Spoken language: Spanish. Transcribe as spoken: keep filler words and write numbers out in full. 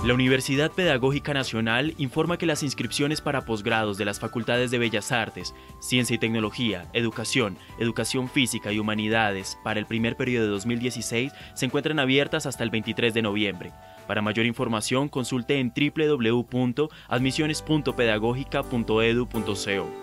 La Universidad Pedagógica Nacional informa que las inscripciones para posgrados de las Facultades de Bellas Artes, Ciencia y Tecnología, Educación, Educación Física y Humanidades para el primer periodo de dos mil dieciséis se encuentran abiertas hasta el veintitrés de noviembre. Para mayor información, consulte en w w w punto admisiones punto pedagógica punto edu punto co.